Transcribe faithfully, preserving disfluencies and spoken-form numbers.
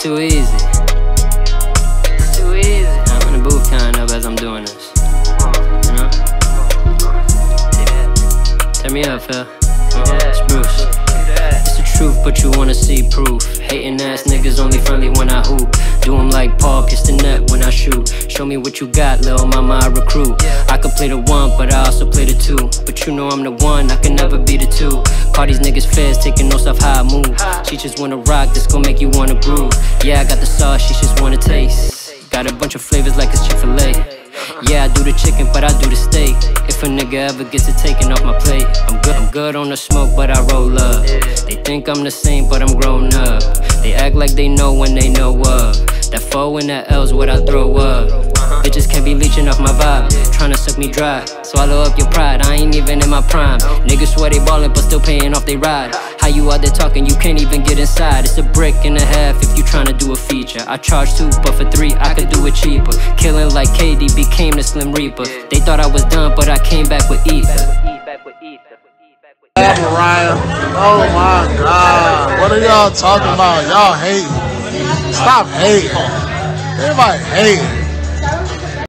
too easy. It's too easy. I'm in the booth counting up as I'm doing this. You know? Turn me up, Phil. It's Bruce. It's the truth, but you wanna see proof. Hating ass niggas only friendly when I hoop. Do 'em like Paul, kiss the net when I shoot. Show me what you got, lil' mama, I recruit. I can play the one, but I also play the two. But you know I'm the one, I can never be the two. Call these niggas feds, taking notes off how I move. She just wanna rock, this gon' make you wanna groove. Yeah, I got the sauce, she just wanna taste. Got a bunch of flavors like it's Chick-fil-A. Yeah, I do the chicken, but I do the steak. If a nigga ever gets it taken off my plate, I'm good, I'm good on the smoke, but I roll up. They think I'm the same, but I'm grown up. They act like they know when they know of. That foe and that L's what I throw up. Bitches can't be leeching off my vibe, tryna suck me dry. Swallow up your pride, I ain't even in my prime. Niggas swear they ballin', but still paying off they ride. How you out there talking, you can't even get inside. It's a brick and a half if you tryna do a feature. I charge two, but for three, I could do it cheaper. Killing like K D became the Slim Reaper. They thought I was done, but I came back with ether. Ryan, oh my God, what are y'all talking about? Y'all hate. Stop hating. Everybody hating.